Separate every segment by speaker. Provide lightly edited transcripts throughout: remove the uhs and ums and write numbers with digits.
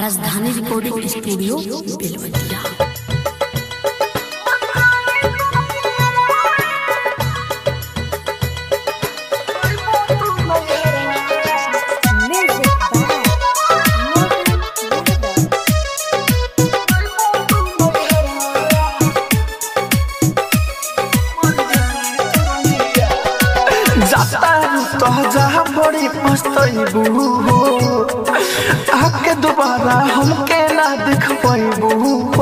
Speaker 1: राजधानी recording studio Belwatia.
Speaker 2: तो जहाँ बड़ी पछतैबू हो आके दोबारा हमके ना देख पैबू हो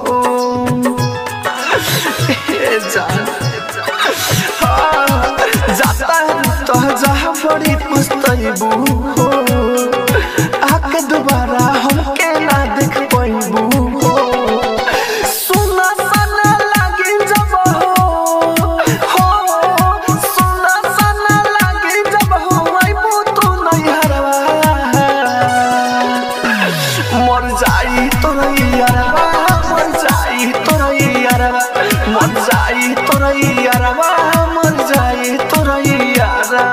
Speaker 2: जाता तो जहाँ बड़ी पछतैबू हो आके दोबारा हमके ना देख पैबू हो। सुना सना लगी जब हो सुना सना लगी जब हो आइबू तू नहीं हरवा मर जाई तोरा यारवा मर जाई तोरा यारवा मर जाई तोरा यारवा मर जाई तोरा यारवा।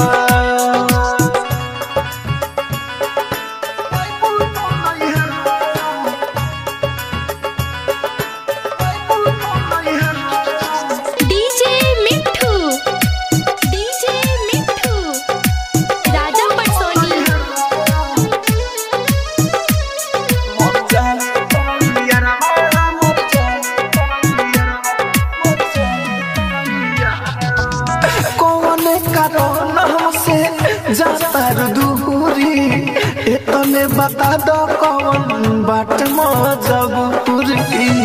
Speaker 2: जाता दूरी इतने बता दो कौन बाट मजबूरी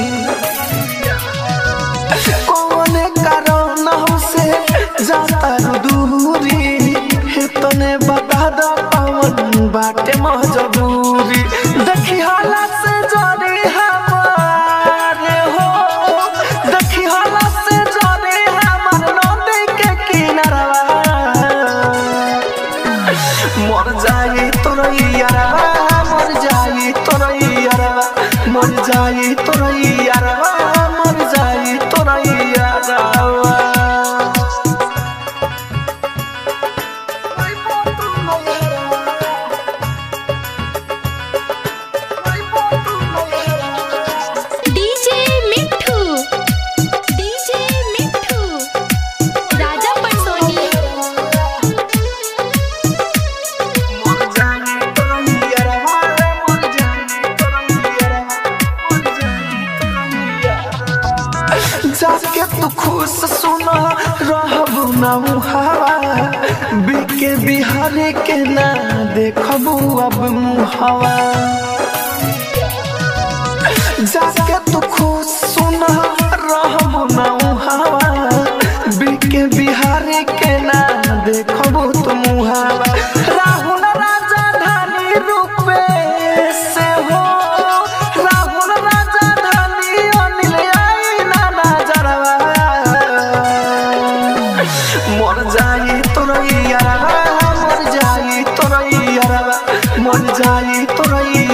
Speaker 2: कौन कारण से जाता दूरी इतने बता दो कौन बाट मजबूरी। देखी हालत से जाने हमारे हो देखी हालत से जाने हमारे नदी के किनारा मर जाई तोरा यारवा मर जाई तोरा यारवा मर जाई तोरा यारवा मर जाई तोरा यारवा। जाके तू खुश सुना रहबू ना मुहावा बिके बिहारी के ना देखबू अब मुहावा। जाके तू खुश सुना रहबू ना मुहावा बिके बिहारी के ना देखबू तू मुहावा। राहुल राजा धानी रूपे से हो राहुल राजा धानी अनिल मर जाई तोरा यारवा मर जाई तोरा यारवा मर जाई तोरा